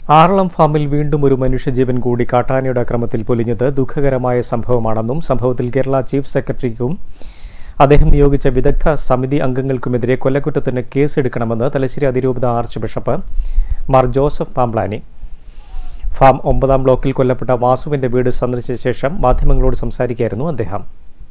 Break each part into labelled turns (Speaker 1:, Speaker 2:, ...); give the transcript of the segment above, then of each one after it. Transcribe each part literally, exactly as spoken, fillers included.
Speaker 1: ആറളം ഫാമിൽ വീണ്ടും ഒരു മനുഷ്യജീവൻ കൂടി കാട്ടാനയുടെ അക്രമത്തിൽ പൊലിഞ്ഞത് ദുഃഖകരമായ സംഭവമാണെന്നും സംഭവത്തിൽ കേരള ചീഫ് സെക്രട്ടറിക്കും അദ്ദേഹം നിയോഗിച്ച വിദഗ്ധ സമിതി അംഗങ്ങൾക്കുമെതിരെ കൊലക്കുറ്റത്തിന് കേസെടുക്കണമെന്ന് തലശ്ശേരി അതിരൂപത archbishop Mar Joseph Pamplany. Farm ഒമ്പതാം ബ്ലോക്കിൽ കൊല്ലപ്പെട്ട വാസുവിന്റെ വീട് സന്ദർശിച്ച ശേഷം മാധ്യമങ്ങളോട് സംസാരിക്കുകയായിരുന്നു അദ്ദേഹം.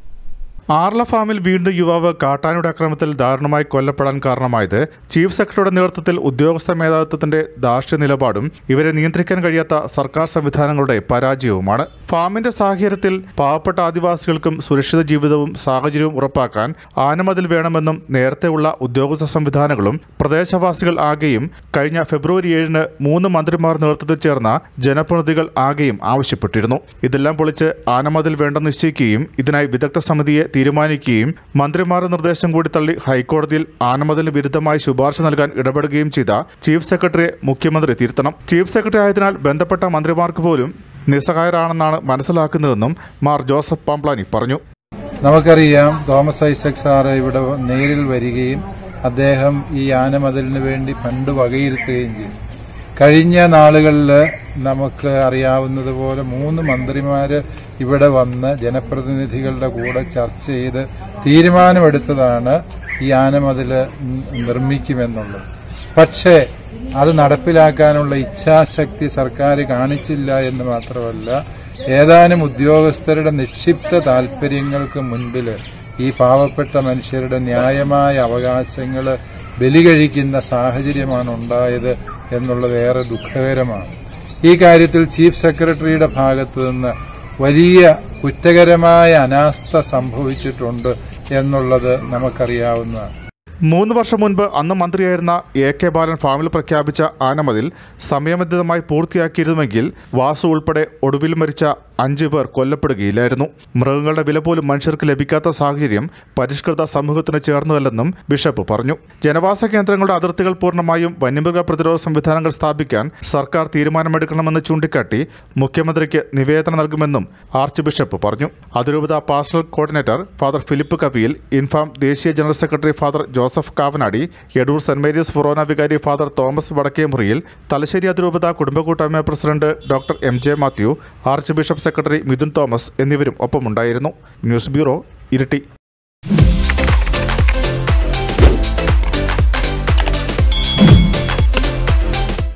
Speaker 2: ആർല ഫാമിൽ വീണ്ടും യുവാവ് കാട്ടാനയുടെ ആക്രമണത്തിൽ ദാരുണമായി കൊല്ലപ്പെടാൻ കാരണമായത് ചീഫ് സെക്രട്ടറിയുടെ നേതൃത്വത്തിൽ ഉദ്യോഗസ്ഥ മേധാവിത്വത്തിന്റെ ധാർഷ്ട്യ നിലപാടും ഇവരെ നിയന്ത്രിക്കാൻ കഴിയാത്ത സർക്കാർ സംവിധാനങ്ങളുടെ പരാജയവുമാണ്. ഫാമിന്റെ സാഹചര്യത്തിൽ പാവപ്പെട്ട ആദിവാസികൾക്കും സുരക്ഷിത ജീവിതവും സാഹചര്യവും ഉറപ്പാക്കാൻ ആനമതിൽ വേണമെന്നും നേരത്തെയുള്ള ഉദ്യോഗസ്ഥ സംവിധാനങ്ങളും പ്രദേശവാസികൾ ആകെയും കഴിഞ്ഞ ഫെബ്രുവരി ഏഴിന് മൂന്ന് മന്ത്രിമാർ നേതൃത്വത്തിൽ ചേർന്ന ജനപ്രതിനിധികൾ ആകെയും ആവശ്യപ്പെട്ടിരുന്നു. ഇതെല്ലാം പൊളിച്ച് ആനമതിൽ വേണ്ടെന്ന് നിശ്ചയിക്കുകയും ഇതിനായി വിദഗ്ധ സമിതിയെ തീരുമാനിക്കുകയും മന്ത്രിമാരുടെ നിർദ്ദേശം കൂടി തള്ളി ഹൈക്കോടതിയിൽ ആനമതിലിന് വിരുദ്ധമായി ശുപാർശ നൽകാൻ ഇടപെടുകയും ചെയ്ത ചീഫ് സെക്രട്ടറിയെ മുഖ്യമന്ത്രി തിരുത്തണം. ചീഫ് സെക്രട്ടറി ആയതിനാൽ ബന്ധപ്പെട്ട മന്ത്രിമാർക്ക് പോലും നിസ്സഹായരാണെന്നാണ് മനസ്സിലാക്കുന്നതെന്നും മാർ ജോസഫ് പാംപ്ലാനി പറഞ്ഞു.
Speaker 3: നമുക്കറിയാം, തോമസ് ഐസക് സാറ് ഇവിടെ നേരിൽ വരികയും അദ്ദേഹം ഈ ആനമതിലിന് വേണ്ടി ഫണ്ട് വകയിരുത്തുകയും ചെയ്തു. കഴിഞ്ഞ നാളുകളിൽ നമുക്ക് അറിയാവുന്നതുപോലെ മൂന്ന് മന്ത്രിമാര് ഇവിടെ വന്ന് ജനപ്രതിനിധികളുടെ കൂടെ ചർച്ച ചെയ്ത് തീരുമാനമെടുത്തതാണ് ഈ ആനമതില് നിർമ്മിക്കുമെന്നുള്ളത്. പക്ഷേ അത് നടപ്പിലാക്കാനുള്ള ഇച്ഛാശക്തി സർക്കാർ കാണിച്ചില്ല എന്ന് മാത്രമല്ല, ഏതാനും ഉദ്യോഗസ്ഥരുടെ നിക്ഷിപ്ത താൽപര്യങ്ങൾക്ക് മുൻപിൽ ഈ പാവപ്പെട്ട മനുഷ്യരുടെ ന്യായമായ അവകാശങ്ങൾ ബലികഴിക്കുന്ന സാഹചര്യമാണ് ഉണ്ടായത് എന്നുള്ളത് ഏറെ ദുഃഖകരമാണ്. ഈ കാര്യത്തിൽ ചീഫ് സെക്രട്ടറിയുടെ ഭാഗത്തു നിന്ന് വലിയ കുറ്റകരമായ അനാസ്ഥ സംഭവിച്ചിട്ടുണ്ട് എന്നുള്ളത് നമുക്കറിയാവുന്നതാണ്.
Speaker 2: മൂന്ന് വർഷം മുൻപ് അന്ന് മന്ത്രിയായിരുന്ന എ കെ ബാലൻ ഫാമിൽ പ്രഖ്യാപിച്ച ആനമതിൽ സമയബന്ധിതമായി പൂർത്തിയാക്കിയിരുന്നുവെങ്കിൽ വാസു ഉൾപ്പെടെ ഒടുവിൽ മരിച്ച അഞ്ചു പേർ കൊല്ലപ്പെടുകയില്ലായിരുന്നു. മൃഗങ്ങളുടെ വില പോലും മനുഷ്യർക്ക് ലഭിക്കാത്ത സാഹചര്യം പരിഷ്കൃത സമൂഹത്തിന് ചേർന്നതല്ലെന്നും ബിഷപ്പ് പറഞ്ഞു. ജനവാസ കേന്ദ്രങ്ങളുടെ അതിർത്തികൾ പൂർണ്ണമായും വന്യമൃഗ പ്രതിരോധ സംവിധാനങ്ങൾ സ്ഥാപിക്കാൻ സർക്കാർ തീരുമാനമെടുക്കണമെന്ന് ചൂണ്ടിക്കാട്ടി മുഖ്യമന്ത്രിക്ക് നിവേദനം നൽകുമെന്നും ആർച്ച് ബിഷപ്പ് പറഞ്ഞു. അതിരൂപത pastoral coordinator father Philip Kaviyil, INFAM ദേശീയ general secretary father Joseph Kavanadi, Edoor Saint Mary's forane വികാരി ഫാദർ തോമസ് വടക്കേമുറിയിൽ, തലശ്ശേരി അതിരൂപത കുടുംബകൂട്ടായ്മ president doctor M J Mathew, archbishop secretary Mithun Thomas എന്നിവരും ഒപ്പമുണ്ടായിരുന്നു. News bureau, Iritty.